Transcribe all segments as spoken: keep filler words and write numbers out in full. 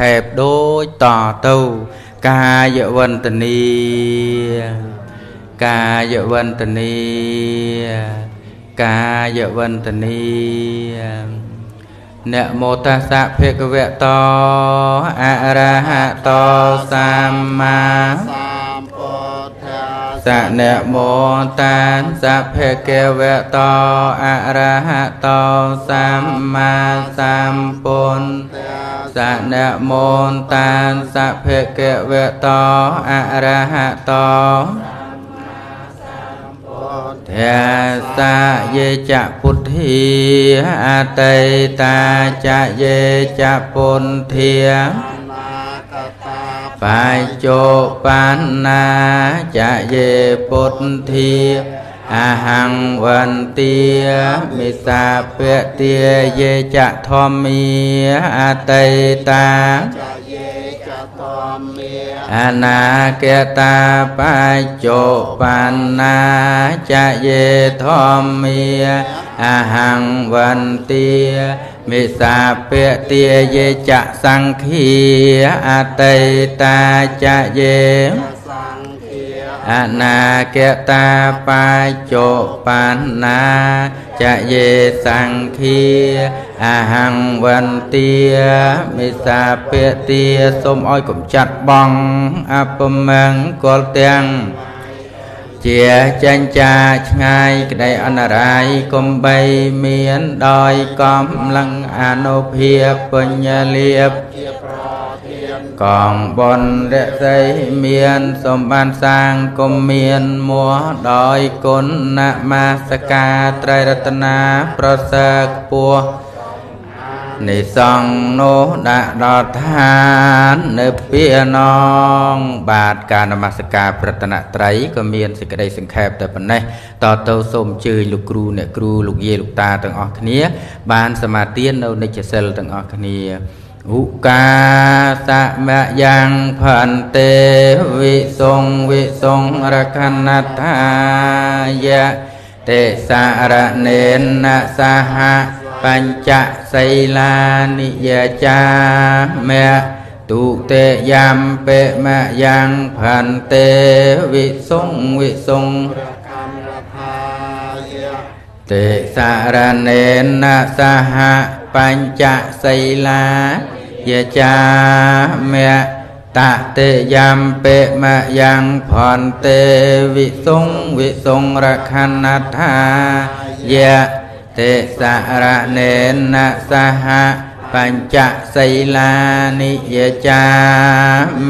บโดยต่อเต้ากายวันตนีกายวันตนีกายวันตนีเนโมตัสสะภะคะวะโตอะระหะโตสัมมาสะเนโมตัสสะภะคะวะโตอะระหะโตสัมมาสัมพุทธัสสะเนโมตัสสะภะคะวะโตอะระหะโตเทสะเยจะพุทธีอาเตตาจะเยจะปุนเทียปัจโจปันนาจะเยปุนเทียอาหังวันเตียมิสาเปเตียเยจะทอมมีอาเตตาอนาเกตาปัจโจปันนาจะเยทอมมีอาหังวันเตียมิสาเปเตียเยจะสังขีอาเตตาจะเยอนาเกตาปัจโจปันนาจะเยสังขีอาหังวันเตียมิสาเปเตียสมอ้อยกลมจัดบังอปมังกอลเตียงเจียจันจาง่ายกระไดอันไรกมใบเมียนดอยกำลังอนุเพียปัญญาเลียบกองบนเดใสเมียนสมบัติสร้างกมเมียนมัวดอยกุนนามาสกาไตรรัตนาประเสริฐปัวในซองโนดาดอทานในเปียนองบาทการนมัสการพระตนะไตรก็มีนสิกระไดสังแคบแต่ปัจจัยต่อเต้าสมจือลูกครูเนี่ยครูลูกเยลูกตาต่างออกเนี้ยบานสมาธิเราในเจริญต่างออกเนี้ยอุกาสะมะยังพันเตวิทรงวิทรงรักนัตถายะเตสารเนนะสหปัญจไสลานิยจาเมตุเตยัมเปมะยังพันเตวิทรงวิทรงเตสารเนนะสหปัญจไสลายจาเมตะเตยัมเปมะยังพันเตวิทรงวิทรงรักนัตถายะเตสารเนนะสหปัญจไสลานิยจาเม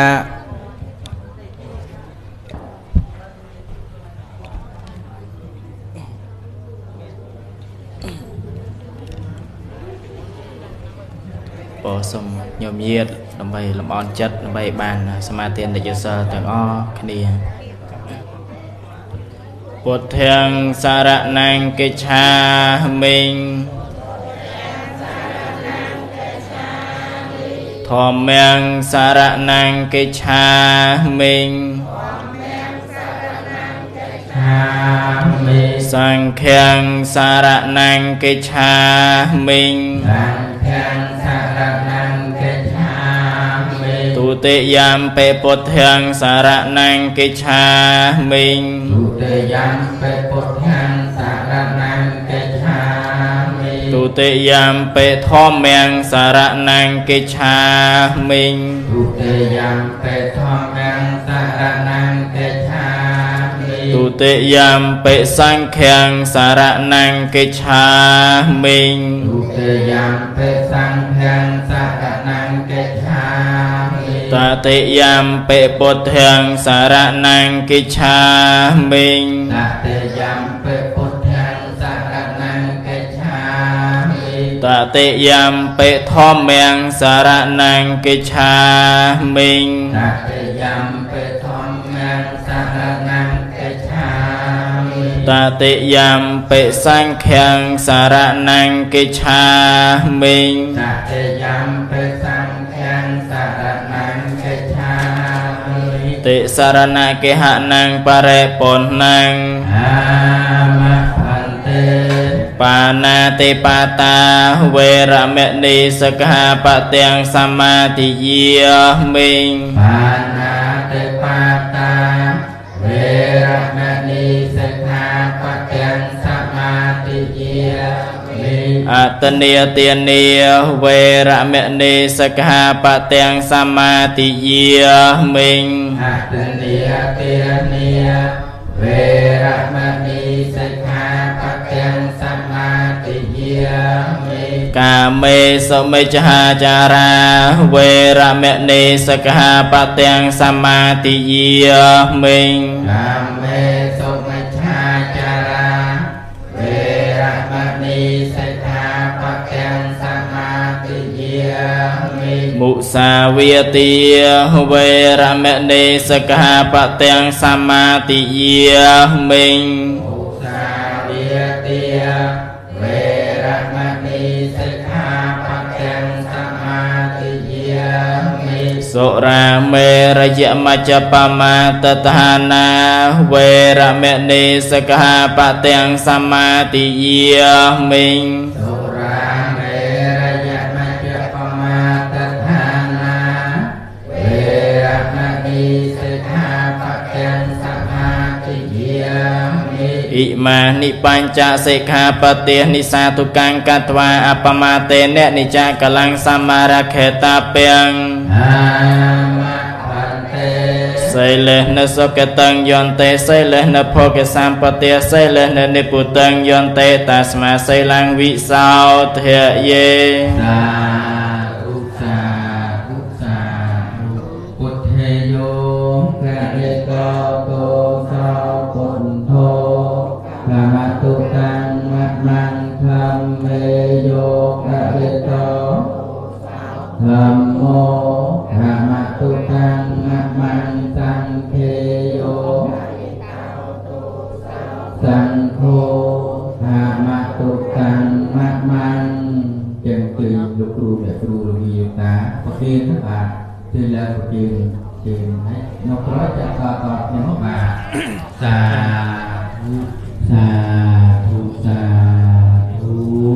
ปอสมยมเยียดลำใบลำอ่อนจัดลำใบบานสมาธิในเจสต่างอ้อคณีพุทธังสารนังกิจฉามิงธรรมังสารนังกิจฉามิงสังฆังสารนังกิจฉามิงตุติยามเปปุถังสารนังกิจฉามิงตุติยามเปปุถังสารนังกิจฉามิงตุติยามเปธรรมังสารนังกิจฉามิงตุติยามเปธรรมังสารนังกิจฉามิงตุติยามเปสังฆังสารนังกิจฉามิงตุติยามเปสังฆังสารนังกิจฉาตติยามเปปุถังสารนังกิจฉามิงตติยามเปปุถังสารนังกิจฉามิตติยามเปธรรมังสารนังกิจฉามิงตติยามเปธรรมังสารนังกิจฉามิตติยามเปสังฆังสารนังกิจฉามิงตติยามเปสังฆังสารนังติสารณะเกหะนังปะเรปนนังอามะพันเตปปานาติปาตาเวรเมณีสกหาปะเตียงสมาธิเยียมิงปานาติปาตาเวรเมณีสกหาปะเตียงสมาธิเยียมิงอัตเนียเตียเนียเวรเมณีสกหาปะเตียงสมาธิเยียมิงอัตเนียเตียเนียเวรมณีสิกขาปะทังสมาธิเยียมิกาเมสุมิจฉาจาราเวรมณีสิกขาปะทังสมาธิเยียมิกาเมสุมิจฉาจาราเวรมณีสิกขาปะทังสมาธิเยียมิมุสาวิติเวรมณีสิกขาปะทังสมาธิเยียมิมุสาวิติเวรมณีสิกขาปะทังสมาธิเยียมิสุราเมรยมัจจปมาตทานาเวรมณีสิกขาปะทังสมาธิเยียมิสุราเมรยมัจจปมาตทานาเวรมณีสิกขาปะทังสมาธิเยียมิอิมานิปัญจสิกขาปะเตียนิสาตุกังกัตวาอัปมาเตเนนิจักลังสัมมาราเคตาเปียงอามาพันเตไสเลนสกตังยอนเตไสเลนโภกสัมปเตียไสเลนนิพุตังยอนเตตัสมาไสลังวิสาวเทเยสาธุสาธุสาธุพุทธโยกะเรโกโตสาวปุณโธกะมะตุตังมะมังคัมเมโยกะเรโตธัมโมกะมะตุตังมะมังสังฆโยสังโฆกะมะตุตังมะมังจึงคือลูกครูแบบครูลูกมีอยู่ตาพอเกินทั้งบาทจึงแล้วพอเกินจึงให้นกร้อยจะต่อต่อในห้องบาสาธุสาธุสาธุ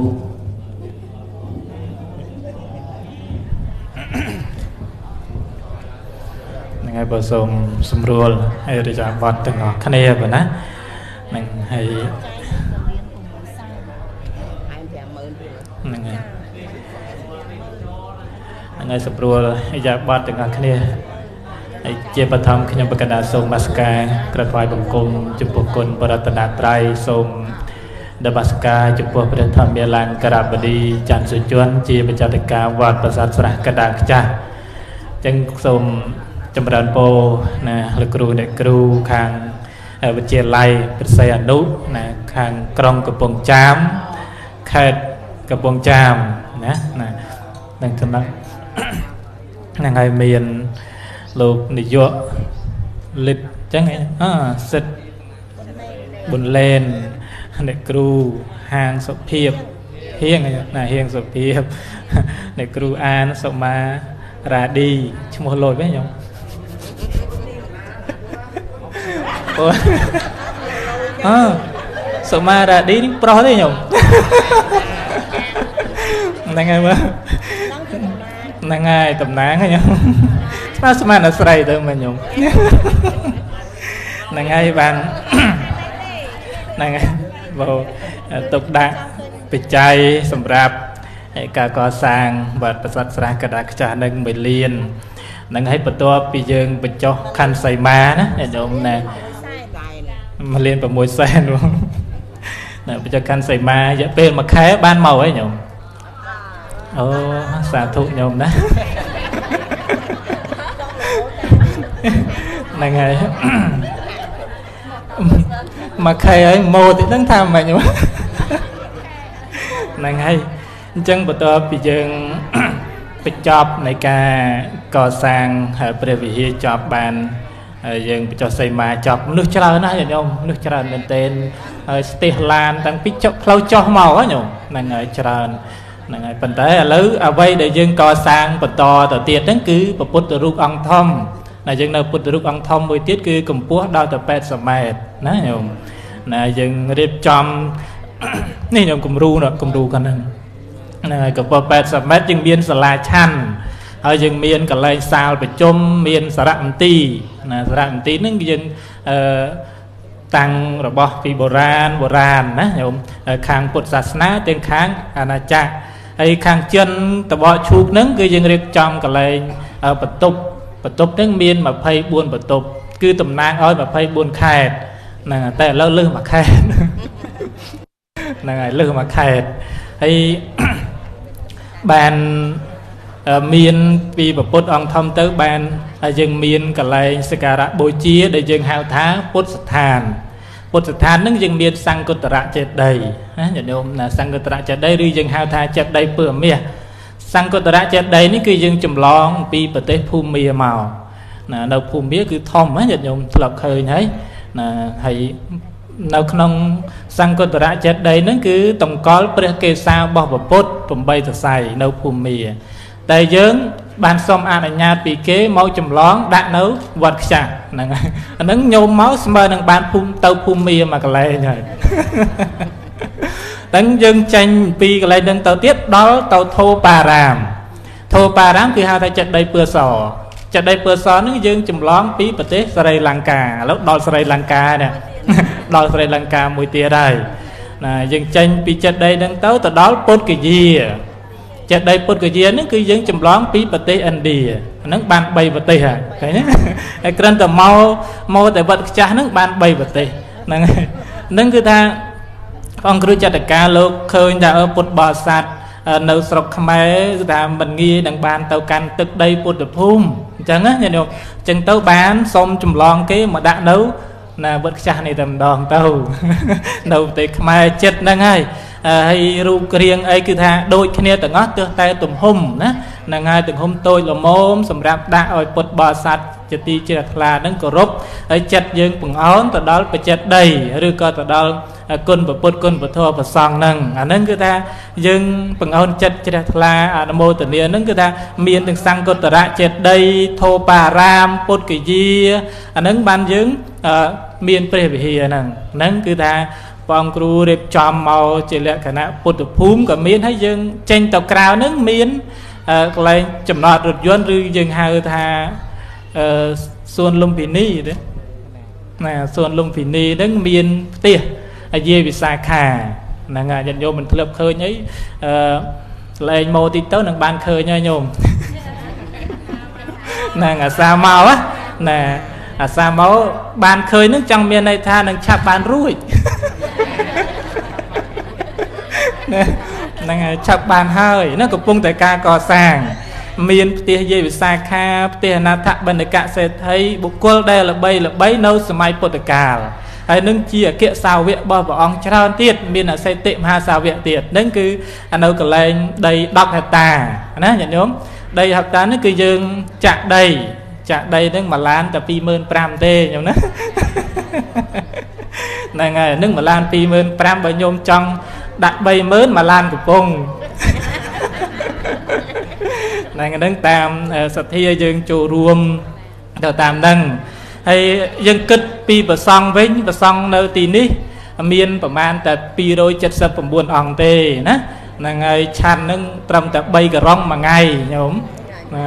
ยังไงบ่ส่งสำรวจให้ได้จากวัดตั้งออกคะแนนบ่นะนั่งให้นั่งไงยังไงสำรวจให้จากวัดตั้งออกคะแนนให้เจียประธรรมขยมประกาศส่งมาสกากระถวายบังคมจุปกลปรัตนาไตรส่งดบัสกาจุปประธรรมเมลังกราบดีจันสุจวนเจียประจัตกาวัดประสาทสระกระดาษจ้าจึงส่งจำรันโปนะลูกครูเด็กครูทางวิเชียรไลเป็นไซอนุนะทางกรองกระปงจามเขตกระปงจามนะนะดังนั้นยังไงเมียนลูกนิยมลิดจังไงอ่าเสร็จบุญเลนเด็กครูห่างสเพียบเฮียงไงนะเฮียงสเพียบเด็กครูอ่านสมาราดีชั่วโมงลอยไหมยงโอ้อ่าสมาราดีนี่ปลอดได้ยงนั่งไงวะนั่งไงตำนานไงยงมาสมานาใส่เติมมันยงนั่งไงบางนั่งไงบ่ตกดักไปใจสำหรับการก่อสร้างบัดประสาทสระกระดาษจานึงไปเรียนนั่งให้ประตูปีเยิงไปเจาะคันใส่มานะไอ้โยมนะมาเรียนประมวยแซนวงนะไปเจาะคันใส่มาจะเป็นมาแค่บ้านเมาไอ้โยมโอ้สาธุโยมนะนั่งไงมาใครไอ้โมติตั้งทำมาโยมนั่งไงจังประตูปีเยิงไปจอบในการก่อสร้างเปรียบวิธีจอบบานยังไปจอบใส่มาจอบนึกชรานะโยมนึกชราเป็นเต้นสเตลานตั้งปิจเราจอบเมาอะโยมนั่งไงชรานั่งไงปัญหาแล้วเอาไว้เดี๋ยวยังก่อสร้างประตูต่อเตียนนั่นคือประพุทธรูปองค์ธรรมนะยังในพุทธรูปองค์ธรรมมือเตียนคือกำปั้วดาวแต่แปดสมัยนะโยมนะยังเรียบจอมนี่ខ្ញុំគំរូណាគំរូកណ្ដឹងហ្នឹងហើយកពស់แปดสิบเมตรយើងមានសាលាឆាន់ហើយយើងមានកន្លែងសាលប្រជុំមានសារមន្ទីរណាសារមន្ទីរហ្នឹងយើងអឺតាំងរបស់ពីបុរាណបុរាណណាញោមខាងពុទ្ធសាសនាទាំងខាងអាណាចក្រហើយខាងចិនតបឈូកហ្នឹងគឺយើងរៀបចំកន្លែងបន្ទប់បន្ទប់ហ្នឹងមានยี่สิบสี่បន្ទប់គឺតំណាងឲ្យยี่สิบสี่ខេត្តហ្នឹងតែឥឡូវលើសមួយខេត្តហ្នឹងហើយលើសមួយខេត្តហើយបានមានពីពុទ្ធអង្គធំទៅបានយើងមានកន្លែងសក្ការៈបូជាដែលយើងហៅថាពុទ្ធស្ថានពុទ្ធស្ថានហ្នឹងយើងមានសង្ឃុត្តរចេតិយណាញាតិញោមណាសង្ឃុត្តរចេតិយឬយើងហៅថាចេតិយពើមាសសង្ឃុត្តរចេតិយនេះគឺយើងចម្លងពីប្រទេសភូមាមកណានៅភូមាគឺធំណាញាតិញោមធ្លាប់ឃើញហើយណាហើយនៅក្នុងសង្ឃុត្តរចេតិយហ្នឹងគឺតម្កល់ព្រះកេសារបស់ព្រះពុទ្ធeightសរសៃនៅភូមាតែយើងបានសុំអនុញ្ញាតពីគេមកចម្លងដាក់នៅវត្តខ្ចាស់ហ្នឹងហើយអាហ្នឹងញោមមកស្មើនឹងបានភូមិទៅភូមាមួយកន្លែងហើយហ្នឹងយើងចេញពីកន្លែងហ្នឹងទៅទៀតដល់ទៅធោបារាមធោបារាមគឺហៅថាចេតិយពើសចេតិយពើសហ្នឹងយើងចម្លងពីប្រទេសស្រីលង្កាឥឡូវដល់ស្រីលង្កានេះដល់ស្រីលង្កាមួយទៀតហើយណាយើងចេញពីចេតិយហ្នឹងទៅទៅដល់ពុទ្ធគយាចេតិយពុទ្ធគយានេះគឺយើងចម្លងពីប្រទេសឥណ្ឌាហ្នឹងបានthreeប្រទេសហើយឃើញទេហើយគ្រាន់តែមកមកតែវត្តខ្ចាស់ហ្នឹងបានthreeប្រទេសហ្នឹងហ្នឹងគឺថាអង្គគ្រូចតកាលោកឃើញថាពុទ្ធបរិស័ទនៅស្រុកខ្មែរគឺថាមិនងាយនឹងបានទៅកាន់ទឹកដីពុទ្ធភូមិអញ្ចឹងណាញាតិញោមអញ្ចឹងទៅបានសុំចម្លងគេមកដាក់នៅណាវត្តខ្ចាស់នេះតែម្ដងទៅនៅប្រទេសខ្មែរចិត្តហ្នឹងហើយហើយរូបរាងអីគឺថាដូចគ្នាទាំងអស់ទើសតែទំហំណាហ្នឹងហើយទំហំតូចល្មមសម្រាប់ដាក់ឲ្យពុទ្ធបរិស័ទជាទីជ្រះថ្លាហ្នឹងគោរពហើយចិត្តយើងបង្អោនទៅដល់បច្ចិតដីឬក៏ទៅដល់គុណពុទ្ធគុណពធប្រសង្ឃហ្នឹងអាហ្នឹងគឺថាយើងបង្អោនចិត្តជ្រះថ្លាអនុមោទនាហ្នឹងគឺថាមានទាំងសង្ឃុត្តរចេតិយធោបារាមពុទ្ធគយាអាហ្នឹងបានយើងមានព្រះវិហារហ្នឹងហ្នឹងគឺថាព្រះអង្គគ្រូរៀបចំមកជាលក្ខណៈពុទ្ធភូមិក៏មានហើយយើងចេញទៅក្រៅហ្នឹងមានកន្លែងចំណតរថយន្តឬយើងហៅថាអឺសួនលំពិនីទេណាសួនលំពិនីហ្នឹងមានផ្ទះអាយាយវិសាខាហ្នឹងហើយញាតិញោមមិនធ្លាប់ឃើញអីអឺលែងមកតិចទៅនឹងបានឃើញហើយញោមហ្នឹងអាសាមកណាអាសាមកបានឃើញហ្នឹងចង់មានន័យថានឹងឆាប់បានរួចហ្នឹងហើយឆាប់បានហើយហ្នឹងកំពុងតែការកសាងមានផ្ទះយាយវិសាខាផ្ទះអនាថបណ្ឌិកសេដ្ឋីបុគ្គលដែលល្បីល្បីនៅសម័យពុទ្ធកាលហើយនឹងជាអគ្គសាវករបស់ព្រះអង្គច្រើនទៀតមានអសេតិមហាសាវកទៀតហ្នឹងគឺនៅកន្លែងដីtenហិកតាណាញាតិញោមដីហិកតានេះគឺយើងចាក់ដីចាក់ដីហ្នឹងមួយឡានតែtwo thousand five hundredទេញោមណាហ្នឹងហើយហ្នឹងមួយឡានtwo thousand five hundredបើញោមចង់ដាក់three thousandមួយឡានកំពុងហ្នឹងហ្នឹងតាមសទ្ធាយើងចូលរួមទៅតាមហ្នឹងហើយយើងគិតពីប្រសង់វិញប្រសង់នៅទីនេះមានប្រមាណតែtwo hundred seventy-nineអង្គទេណាហ្នឹងហើយឆាន់ហ្នឹងត្រឹមតែthreeករុងមួយថ្ងៃញោមណា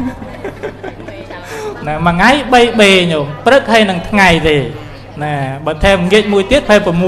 ណាមួយថ្ងៃthreeបេញោមព្រឹកហើយនឹងថ្ងៃទេណាបើថែមងាកមួយទៀតប្រហែលsix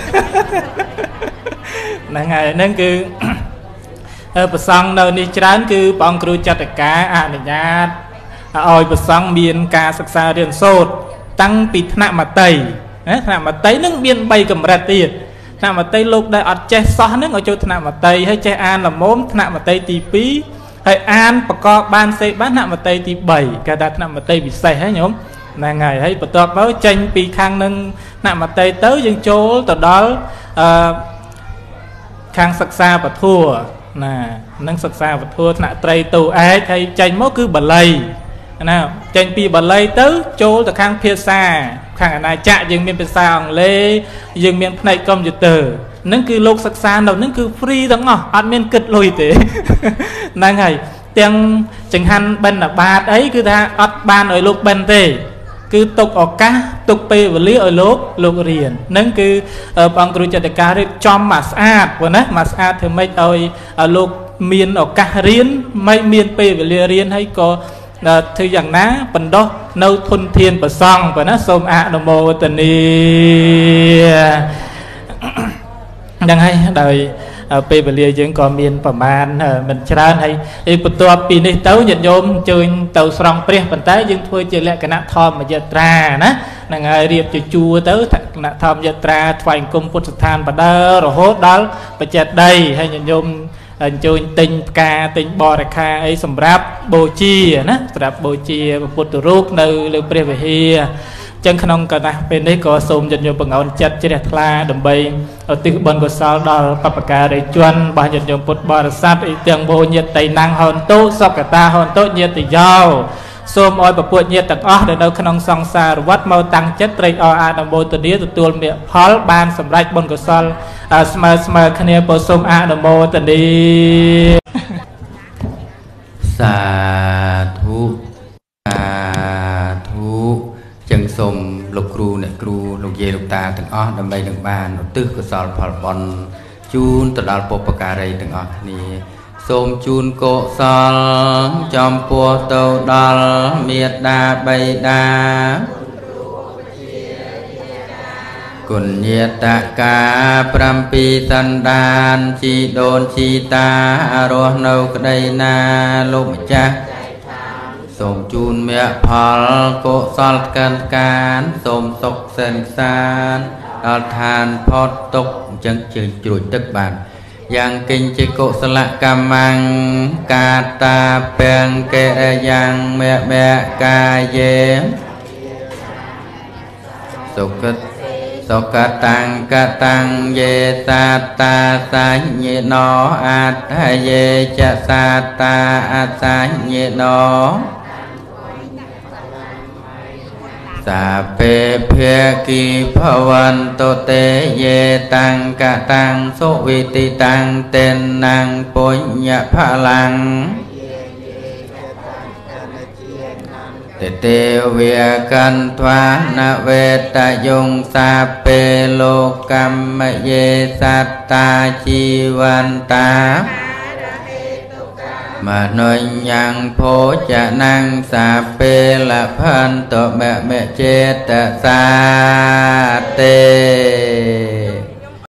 ហ្នឹងហើយហ្នឹងគឺប្រសង់នៅនេះច្រើនគឺព្រះអង្គគ្រូចតកាអនុញ្ញាតឲ្យប្រសង់មានការសិក្សារៀនសូត្រតាំងពីថ្នាក់មត្តេយ្យណាថ្នាក់មត្តេយ្យហ្នឹងមានthreeកម្រិតទៀតថ្នាក់មត្តេយ្យលោកដែលអត់ចេះសោះហ្នឹងឲ្យចូលថ្នាក់មត្តេយ្យហើយចេះអានល្មមថ្នាក់មត្តេយ្យទីtwoហើយអានប្រកបបានសេបានថ្នាក់មត្តេយ្យទីthreeគេថាថ្នាក់មត្តេយ្យពិសេសហ្នឹងញោមហ្នឹងហើយហើយបន្ទាប់មកចេញពីខាងហ្នឹងថ្នាក់មត្តេយ្យទៅយើងចូលទៅដល់អឺខាងសិក្សាពធណានឹងសិក្សាពធថ្នាក់ត្រីតូឯកហើយចេញមកគឺបាលីណាចេញពីបាលីទៅចូលទៅខាងភាសាខាងអាណាចក្រយើងមានភាសាអង់គ្លេសយើងមានផ្នែកកុំព្យូទ័រហ្នឹងគឺលោកសិក្សានៅហ្នឹងគឺ free ទាំងអស់អត់មានគិតលុយទេហ្នឹងហើយទាំងចង្ហាន់បិណ្ឌបាតអីគឺថាអត់បានឲ្យលោកបិណ្ឌទេគឺទុកឱកាសទុកពេលវេលាឲ្យលោកលោករៀនហ្នឹងគឺព្រះអង្គគ្រូចតិការៀបចំមកស្អាតព្រោះណាមកស្អាតធ្វើម៉េចឲ្យលោកមានឱកាសរៀនមិនមានពេលវេលារៀនហើយក៏ធ្វើយ៉ាងណាបណ្ដោះនៅធនធានប្រសង់ព្រោះណាសូមអនុមោទនាហ្នឹងហើយដោយពេលវេលាយើងក៏មានប្រមាណមិនច្រើនហើយបន្ទាប់ពីនេះទៅញាតិញោមអញ្ជើញទៅស្រង់ព្រះប៉ុន្តែយើងធ្វើជាលក្ខណៈធម្មយាត្រាណាហ្នឹងហើយរៀបជាជួរទៅលក្ខណៈធម្មយាត្រាថ្វាយអង្គមពុទ្ធស្ថានបដើរហូតដល់បច្ចេកដីហើយញាតិញោមអញ្ជើញទិញផ្កាទិញបរិក្ខារអីសម្រាប់បូជាណាសម្រាប់បូជាព្រះពុទ្ធរូបនៅលើព្រះវិហារចឹងក្នុងកណ្ដាស់ពេលនេះក៏សូមញាតិញោមបង្អោនចិត្តជ្រះថ្លាដើម្បីឧទ្ទិសបុណ្យកុសលដល់បព្វការីជនរបស់ញាតិញោមពុទ្ធបរិស័ទអីទាំងបូញាតិណាំងហនតុសុគតាហនតុញាតិយោសូមឲ្យពពួកញាតិទាំងអស់ដែលនៅក្នុងសង្សារវដ្តមកតាំងចិត្តត្រេកអរអនុមោទនាទទួលមេផលបានសម្រេចបុណ្យកុសលស្មើស្មើគ្នាពោសូមអនុមោទនាសាធុសាធុចឹងសូមលោកគ្រូអ្នកគ្រូលោកយាយលោកតាទាំងអស់ដើម្បីនឹងបានឧទ្ទិសកុសលផលបុណ្យជូនទៅដល់បុព្វការីទាំងអស់គ្នាសូមជូនកុសលចំពោះទៅដល់មេត្តាបិតាគុណញាតកាប្រាំពីសន្តានជីដូនជីតារស់នៅក្តីណាលោកម្ចាស់សូមជូនមគ្គផលកុសលកាន់កានសូមសុខសិនសានដល់ឋានផុតទុក្ខអញ្ចឹងជើងជ្រួចទឹកបានយ៉ាងកិញ្ចិកុសលកម្មង្កាតាពេងកេរយ៉ាងមេមេកាយេសុគតសុគតាំងកតាំងយេសាតាសាញ្ញេណោអត្តយេចសាតាអសាញ្ញេណោសាពេភាគីភវន្តតេយេតាំងកតាំងសុវិតិតាំងតេណាំងពុញ្ញផលាំងតេទេវៈកន្វានវេតយងសាពេលោកម្មយេសត្តាជីវន្តាមនោញ្ញងភោចนังសាពេលพันតមេមេចេតសាតេ